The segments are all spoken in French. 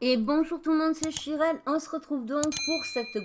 Et bonjour tout le monde, c'est Chirel. On se retrouve donc pour cette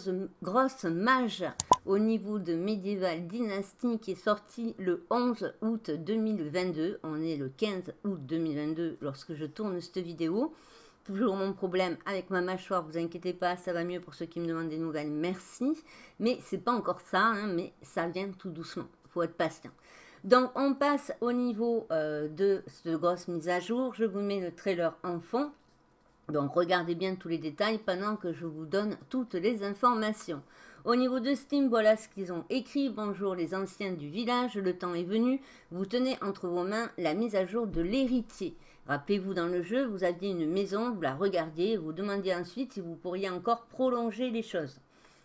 grosse mage au niveau de Medieval Dynasty qui est sortie le 11 août 2022. On est le 15 août 2022 lorsque je tourne cette vidéo. Toujours mon problème avec ma mâchoire, vous inquiétez pas, ça va mieux pour ceux qui me demandent des nouvelles, merci. Mais c'est pas encore ça, hein, mais ça vient tout doucement, faut être patient. Donc on passe au niveau de cette grosse mise à jour. Je vous mets le trailer en fond. Donc regardez bien tous les détails pendant que je vous donne toutes les informations. Au niveau de Steam, voilà ce qu'ils ont écrit. Bonjour les anciens du village, le temps est venu. Vous tenez entre vos mains la mise à jour de l'héritier. Rappelez-vous, dans le jeu, vous aviez une maison, vous la regardiez, vous demandiez ensuite si vous pourriez encore prolonger les choses.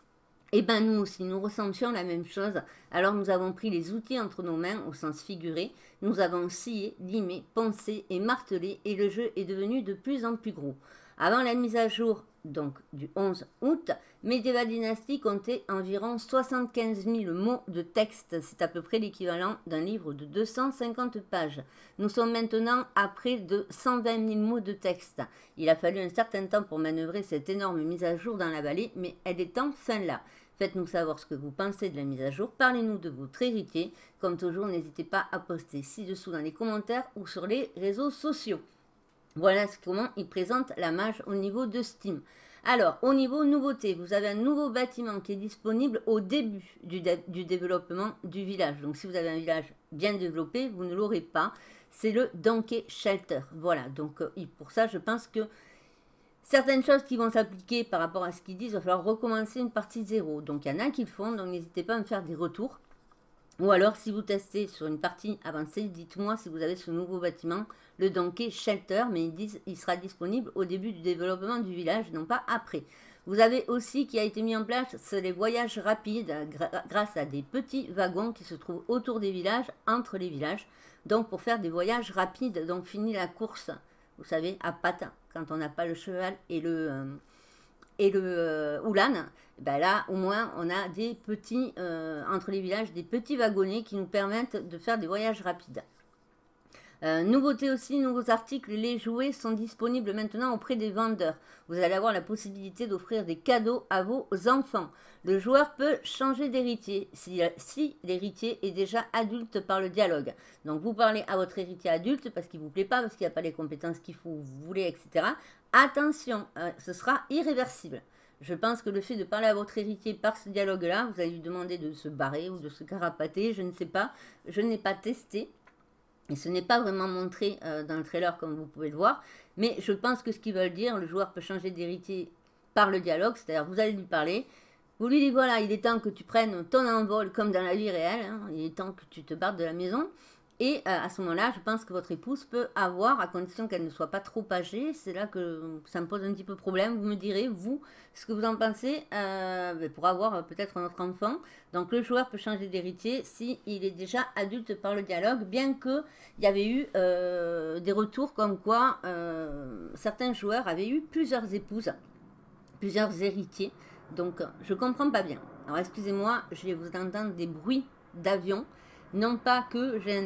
Et bien nous aussi, nous ressentions la même chose. Alors nous avons pris les outils entre nos mains au sens figuré. Nous avons scié, limé, poncé et martelé et le jeu est devenu de plus en plus gros. Avant la mise à jour donc du 11 août, Medieval Dynasty comptait environ 75 000 mots de texte. C'est à peu près l'équivalent d'un livre de 250 pages. Nous sommes maintenant à près de 120 000 mots de texte. Il a fallu un certain temps pour manœuvrer cette énorme mise à jour dans la vallée, mais elle est enfin là. Faites-nous savoir ce que vous pensez de la mise à jour. Parlez-nous de votre héritier. Comme toujours, n'hésitez pas à poster ci-dessous dans les commentaires ou sur les réseaux sociaux. Voilà comment il présente la mage au niveau de Steam. Alors, au niveau nouveauté, vous avez un nouveau bâtiment qui est disponible au début du développement du village. Donc, si vous avez un village bien développé, vous ne l'aurez pas. C'est le Donkey Shelter. Voilà, donc pour ça, je pense que certaines choses qui vont s'appliquer par rapport à ce qu'ils disent, il va falloir recommencer une partie zéro. Donc, il y en a qui le font, donc n'hésitez pas à me faire des retours. Ou alors, si vous testez sur une partie avancée, dites-moi si vous avez ce nouveau bâtiment, le Donkey Shelter, mais ils disent qu'il sera disponible au début du développement du village, non pas après. Vous avez aussi, qui a été mis en place, c'est les voyages rapides grâce à des petits wagons qui se trouvent autour des villages, entre les villages. Donc, pour faire des voyages rapides, donc fini la course, vous savez, à pattes, quand on n'a pas le cheval et le Oulan, ben là au moins on a des petits, entre les villages, des petits wagonnets qui nous permettent de faire des voyages rapides. Nouveauté aussi, nouveaux articles, les jouets sont disponibles maintenant auprès des vendeurs. Vous allez avoir la possibilité d'offrir des cadeaux à vos enfants. Le joueur peut changer d'héritier si l'héritier est déjà adulte par le dialogue. Donc vous parlez à votre héritier adulte parce qu'il ne vous plaît pas, parce qu'il n'y a pas les compétences qu'il faut, vous voulez, etc. Attention, ce sera irréversible. Je pense que le fait de parler à votre héritier par ce dialogue-là, vous allez lui demander de se barrer ou de se carapater, je ne sais pas, je n'ai pas testé. Et ce n'est pas vraiment montré dans le trailer comme vous pouvez le voir. Mais je pense que ce qu'ils veulent dire, le joueur peut changer d'héritier par le dialogue. C'est-à-dire vous allez lui parler. Vous lui dites voilà, il est temps que tu prennes ton envol comme dans la vie réelle. Hein, il est temps que tu te barres de la maison. Et à ce moment-là, je pense que votre épouse peut avoir, à condition qu'elle ne soit pas trop âgée, c'est là que ça me pose un petit peu problème. Vous me direz, vous, ce que vous en pensez pour avoir peut-être un autre enfant. Donc le joueur peut changer d'héritier s'il est déjà adulte par le dialogue, bien qu'il y avait eu des retours comme quoi certains joueurs avaient eu plusieurs épouses, plusieurs héritiers. Donc je ne comprends pas bien. Alors excusez-moi, je vais vous entendre des bruits d'avion. Non pas que j'ai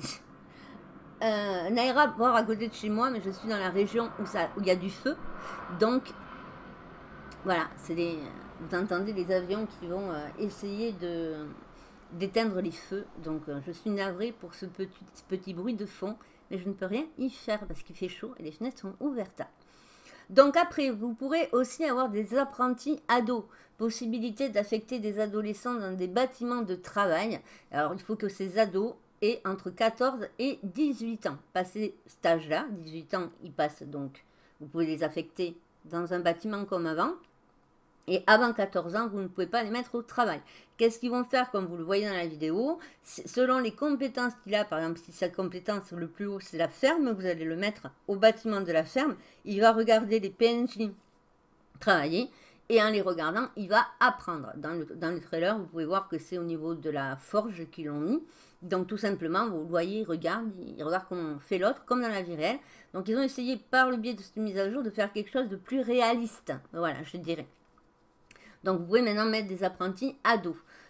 un aéroport à côté de chez moi, mais je suis dans la région où il y a du feu. Donc, voilà, vous entendez les avions qui vont essayer d'éteindre les feux. Donc, je suis navrée pour ce petit bruit de fond, mais je ne peux rien y faire parce qu'il fait chaud et les fenêtres sont ouvertes. Donc après, vous pourrez aussi avoir des apprentis ados. Possibilité d'affecter des adolescents dans des bâtiments de travail. Alors, il faut que ces ados aient entre 14 et 18 ans. Passé cet âge-là, 18 ans, ils passent donc, vous pouvez les affecter dans un bâtiment comme avant. Et avant 14 ans, vous ne pouvez pas les mettre au travail. Qu'est-ce qu'ils vont faire, comme vous le voyez dans la vidéo? Selon les compétences qu'il a, par exemple, si sa compétence le plus haut, c'est la ferme, vous allez le mettre au bâtiment de la ferme. Il va regarder les PNJ travailler. Et en les regardant, il va apprendre. Dans le trailer, vous pouvez voir que c'est au niveau de la forge qu'ils l'ont mis. Donc tout simplement, vous voyez, il regarde comment fait l'autre, comme dans la vie réelle. Donc ils ont essayé, par le biais de cette mise à jour, de faire quelque chose de plus réaliste. Voilà, je dirais. Donc, vous pouvez maintenant mettre des apprentis ados.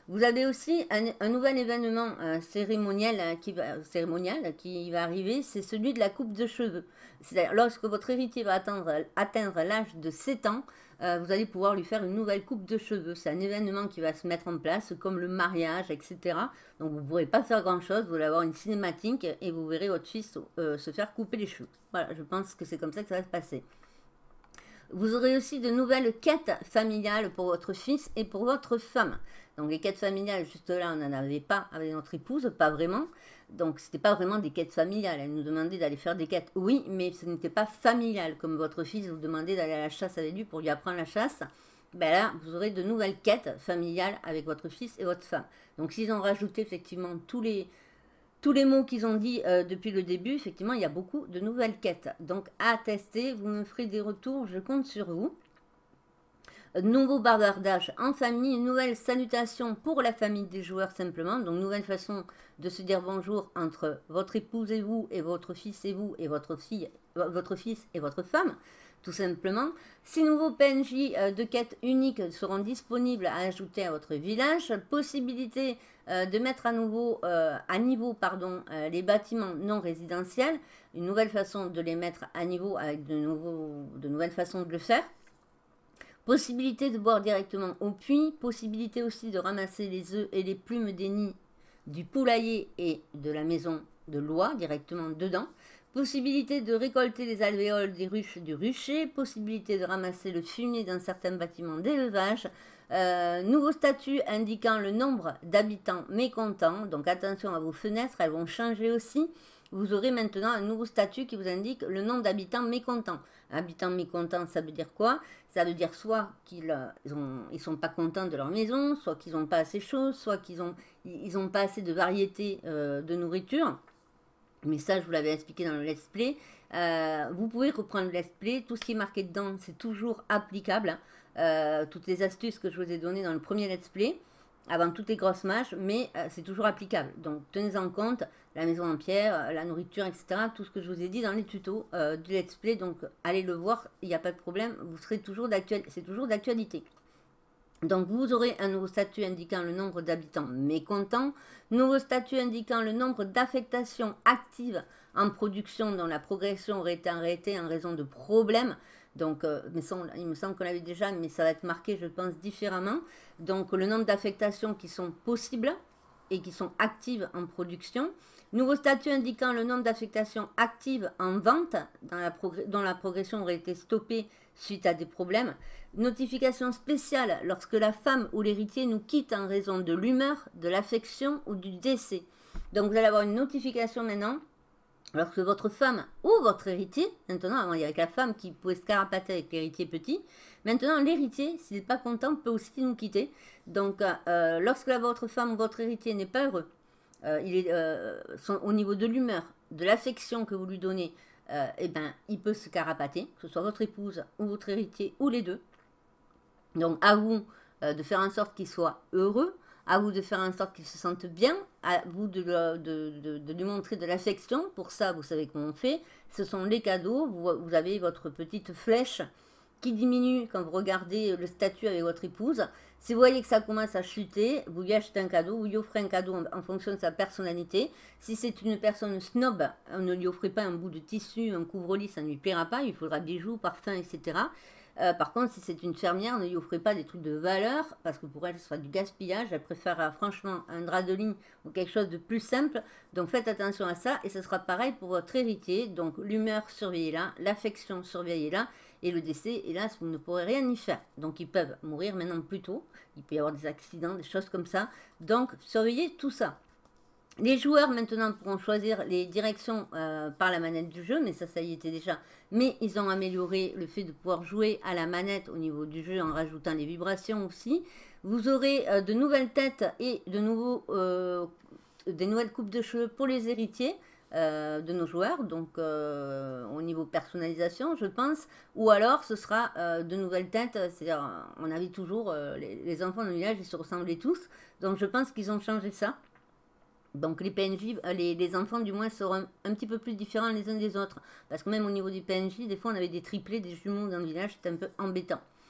Vous avez aussi un nouvel événement cérémonial, cérémonial qui va arriver, c'est celui de la coupe de cheveux. C'est-à-dire, lorsque votre héritier va atteindre l'âge de 7 ans, vous allez pouvoir lui faire une nouvelle coupe de cheveux. C'est un événement qui va se mettre en place, comme le mariage, etc. Donc vous ne pourrez pas faire grand-chose, vous allez avoir une cinématique et vous verrez votre fils se faire couper les cheveux. Voilà, je pense que c'est comme ça que ça va se passer. Vous aurez aussi de nouvelles quêtes familiales pour votre fils et pour votre femme. Donc les quêtes familiales, juste là, on n'en avait pas avec notre épouse, pas vraiment. Donc ce n'était pas vraiment des quêtes familiales. Elle nous demandait d'aller faire des quêtes, oui, mais ce n'était pas familial. Comme votre fils vous demandait d'aller à la chasse avec lui pour lui apprendre la chasse. Ben là, vous aurez de nouvelles quêtes familiales avec votre fils et votre femme. Donc s'ils ont rajouté effectivement tous les mots qu'ils ont dit depuis le début, effectivement, il y a beaucoup de nouvelles quêtes. Donc, à tester, vous me ferez des retours, je compte sur vous. Nouveau bavardage en famille, une nouvelle salutation pour la famille des joueurs simplement. Donc, nouvelle façon de se dire bonjour entre votre épouse et vous, et votre fils et vous, et votre fils et votre femme, tout simplement. 6 nouveaux PNJ de quêtes uniques seront disponibles à ajouter à votre village. Possibilité de mettre à niveau les bâtiments non résidentiels. Une nouvelle façon de les mettre à niveau avec de nouvelles façons de le faire. Possibilité de boire directement au puits. Possibilité aussi de ramasser les œufs et les plumes des nids du poulailler et de la maison de l'oie directement dedans. Possibilité de récolter les alvéoles des ruches du rucher. Possibilité de ramasser le fumier d'un certain bâtiment d'élevage. Nouveau statut indiquant le nombre d'habitants mécontents. Donc attention à vos fenêtres, elles vont changer aussi. Vous aurez maintenant un nouveau statut qui vous indique le nombre d'habitants mécontents. Habitants mécontents, ça veut dire quoi? Ça veut dire soit qu'ils ils sont pas contents de leur maison, soit qu'ils n'ont pas assez chaud, soit qu'ils ont pas assez de variété de nourriture. Mais ça, je vous l'avais expliqué dans le let's play. Vous pouvez reprendre le let's play. Tout ce qui est marqué dedans, c'est toujours applicable. Toutes les astuces que je vous ai données dans le premier let's play, avant toutes les grosses matchs, mais c'est toujours applicable. Donc, tenez en compte la maison en pierre, la nourriture, etc. Tout ce que je vous ai dit dans les tutos du let's play. Donc, allez le voir, il n'y a pas de problème. Vous serez toujours d'actualité. C'est toujours d'actualité. Donc, vous aurez un nouveau statut indiquant le nombre d'habitants mécontents, nouveau statut indiquant le nombre d'affectations actives en production dont la progression aurait été arrêtée en raison de problèmes. Donc, il me semble qu'on l'avait déjà, mais ça va être marqué, je pense, différemment. Donc, le nombre d'affectations qui sont possibles et qui sont actives en production. Nouveau statut indiquant le nombre d'affectations actives en vente dont la progression aurait été stoppée suite à des problèmes. Notification spéciale lorsque la femme ou l'héritier nous quitte en raison de l'humeur, de l'affection ou du décès. Donc vous allez avoir une notification maintenant lorsque votre femme ou votre héritier, maintenant avant il y avait la femme qui pouvait se carapater avec l'héritier petit, maintenant l'héritier, s'il n'est pas content, peut aussi nous quitter. Donc lorsque votre femme ou votre héritier n'est pas heureux, au niveau de l'humeur, de l'affection que vous lui donnez, il peut se carapater, que ce soit votre épouse ou votre héritier ou les deux. Donc à vous de faire en sorte qu'il soit heureux, à vous de faire en sorte qu'il se sente bien, à vous de lui montrer de l'affection. Pour ça, vous savez comment on fait. Ce sont les cadeaux. Vous avez votre petite flèche qui diminue quand vous regardez le statut avec votre épouse. Si vous voyez que ça commence à chuter, vous lui achetez un cadeau, vous lui offrez un cadeau en fonction de sa personnalité. Si c'est une personne snob, ne lui offrez pas un bout de tissu, un couvre-lit, ça ne lui plaira pas. Il faudra bijoux, parfums, etc. Par contre, si c'est une fermière, ne lui offrez pas des trucs de valeur, parce que pour elle, ce sera du gaspillage. Elle préfère franchement un drap de ligne ou quelque chose de plus simple. Donc faites attention à ça, et ce sera pareil pour votre héritier. Donc l'humeur, surveillez-la, l'affection, surveillez-la, et le décès, hélas, vous ne pourrez rien y faire. Donc ils peuvent mourir maintenant plus tôt. Il peut y avoir des accidents, des choses comme ça. Donc surveillez tout ça. Les joueurs maintenant pourront choisir les directions par la manette du jeu, mais ça y était déjà. Mais ils ont amélioré le fait de pouvoir jouer à la manette au niveau du jeu en rajoutant les vibrations aussi. Vous aurez de nouvelles têtes et des nouvelles coupes de cheveux pour les héritiers de nos joueurs, donc au niveau personnalisation je pense, ou alors ce sera de nouvelles têtes, c'est-à-dire on avait toujours les enfants dans le village, ils se ressemblaient tous, donc je pense qu'ils ont changé ça. Donc les PNJ, les enfants du moins seront un petit peu plus différents les uns des autres. Parce que même au niveau du PNJ, des fois on avait des triplés, des jumeaux dans le village, c'était un peu embêtant.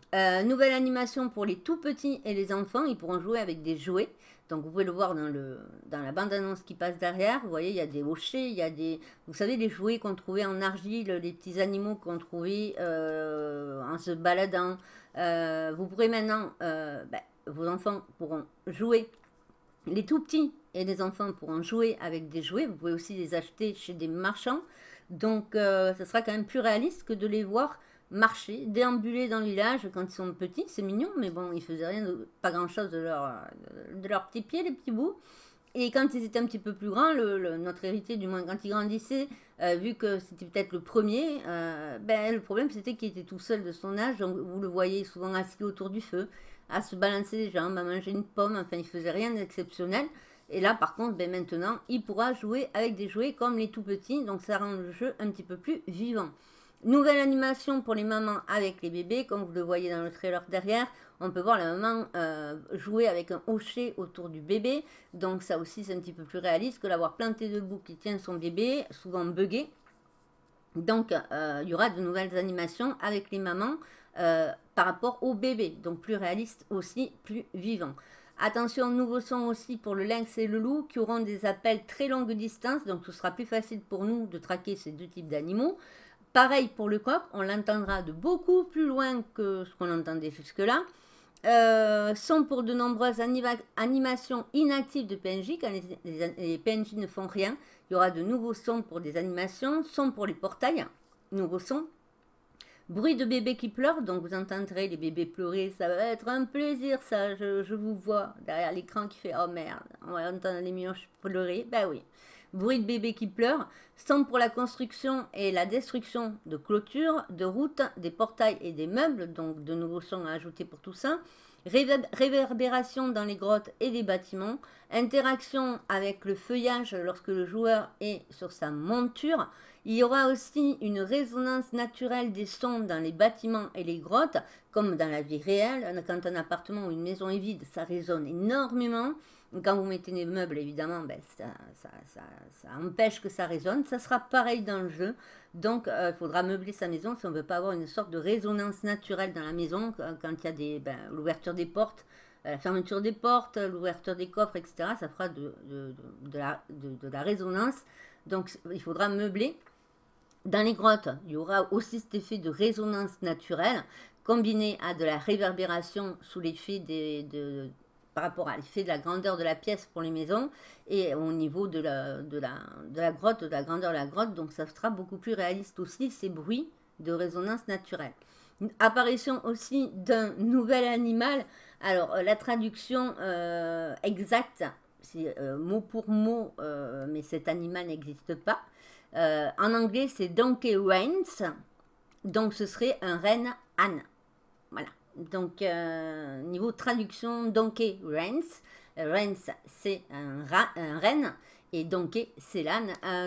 Nouvelle animation pour les tout petits et les enfants, ils pourront jouer avec des jouets. Donc vous pouvez le voir dans la bande-annonce qui passe derrière. Vous voyez, il y a des hochets, il y a des... Vous savez, les jouets qu'on trouvait en argile, les petits animaux qu'on trouvait en se baladant. Vous pourrez maintenant... vos enfants pourront jouer. Les tout petits et les enfants pourront jouer avec des jouets. Vous pouvez aussi les acheter chez des marchands. Donc ça sera quand même plus réaliste que de les voir marcher, déambuler dans le village quand ils sont petits, c'est mignon, mais bon, ils faisaient rien, pas grand chose de leurs petits pieds, les petits bouts. Et quand ils étaient un petit peu plus grands, notre héritier, du moins quand il grandissait, vu que c'était peut-être le premier, le problème c'était qu'il était tout seul de son âge, donc vous le voyez souvent assis autour du feu, à se balancer les jambes, à manger une pomme, enfin il faisait rien d'exceptionnel. Et là par contre, maintenant, il pourra jouer avec des jouets comme les tout petits, donc ça rend le jeu un petit peu plus vivant. Nouvelle animation pour les mamans avec les bébés, comme vous le voyez dans le trailer derrière. On peut voir la maman jouer avec un hochet autour du bébé. Donc ça aussi c'est un petit peu plus réaliste que l'avoir planté debout qui tient son bébé, souvent buggé. Donc il y aura de nouvelles animations avec les mamans par rapport au bébé. Donc plus réaliste aussi, plus vivant. Attention, nouveau son aussi pour le lynx et le loup qui auront des appels très longue distance. Donc ce sera plus facile pour nous de traquer ces deux types d'animaux. Pareil pour le coq, on l'entendra de beaucoup plus loin que ce qu'on entendait jusque-là. Son pour de nombreuses animations inactives de PNJ, quand les PNJ ne font rien. Il y aura de nouveaux sons pour des animations, sons pour les portails, nouveaux sons. Bruit de bébé qui pleure, donc vous entendrez les bébés pleurer, ça va être un plaisir ça, je vous vois derrière l'écran qui fait « Oh merde, on va entendre les mioches pleurer », ben oui. Bruit de bébé qui pleure, son pour la construction et la destruction de clôtures, de routes, des portails et des meubles, donc de nouveaux sons à ajouter pour tout ça. Réverbération dans les grottes et les bâtiments, interaction avec le feuillage lorsque le joueur est sur sa monture. Il y aura aussi une résonance naturelle des sons dans les bâtiments et les grottes, comme dans la vie réelle. Quand un appartement ou une maison est vide, ça résonne énormément. Quand vous mettez des meubles, évidemment, ça empêche que ça résonne. Ça sera pareil dans le jeu. Donc, il faudra meubler sa maison si on ne veut pas avoir une sorte de résonance naturelle dans la maison. Quand il y a l'ouverture des portes, la fermeture des portes, l'ouverture des coffres, etc. Ça fera de la résonance. Donc, il faudra meubler. Dans les grottes, il y aura aussi cet effet de résonance naturelle combiné à de la réverbération sous l'effet par rapport à l'effet de la grandeur de la pièce pour les maisons et au niveau de la grotte, de la grandeur de la grotte. Donc ça sera beaucoup plus réaliste aussi, ces bruits de résonance naturelle. Apparition aussi d'un nouvel animal. Alors la traduction exacte, c'est mot pour mot, mais cet animal n'existe pas. En anglais, c'est Donkey Reins. Donc ce serait un renne âne. Voilà. Donc, niveau traduction, Donkey Reins. Reins, c'est un renne. Et Donkey, c'est l'âne.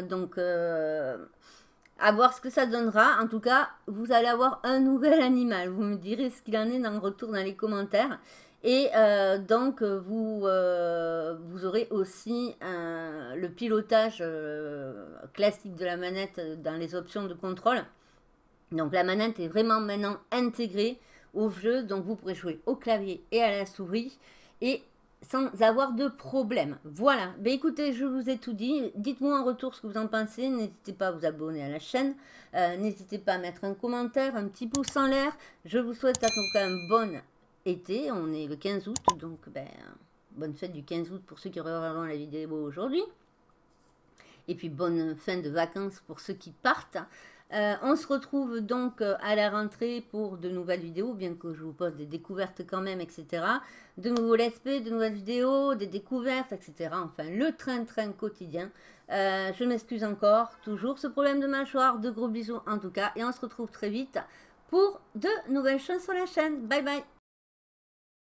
À voir ce que ça donnera. En tout cas, vous allez avoir un nouvel animal. Vous me direz ce qu'il en est dans le retour dans les commentaires. Et donc, vous aurez aussi le pilotage classique de la manette dans les options de contrôle. Donc, la manette est vraiment maintenant intégrée au jeu, donc vous pourrez jouer au clavier et à la souris et sans avoir de problème. Voilà, ben écoutez, je vous ai tout dit, dites-moi en retour ce que vous en pensez, n'hésitez pas à vous abonner à la chaîne, n'hésitez pas à mettre un commentaire, un petit pouce en l'air, je vous souhaite en tout cas un bon été, on est le 15 août, donc bonne fête du 15 août pour ceux qui regarderont la vidéo aujourd'hui, et puis bonne fin de vacances pour ceux qui partent. On se retrouve donc à la rentrée pour de nouvelles vidéos, bien que je vous pose des découvertes quand même, etc. De nouveaux let's play, de nouvelles vidéos, des découvertes, etc. Enfin, le train-train quotidien. Je m'excuse encore, toujours ce problème de mâchoire, de gros bisous en tout cas. Et on se retrouve très vite pour de nouvelles choses sur la chaîne. Bye bye!